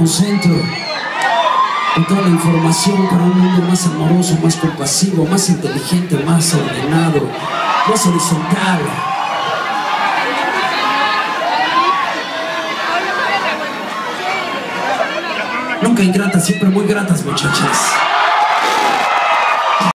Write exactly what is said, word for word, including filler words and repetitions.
centro con toda la información para un mundo más amoroso, más compasivo, más inteligente, más ordenado, más horizontal. Nunca ingratas, siempre muy gratas, muchachas.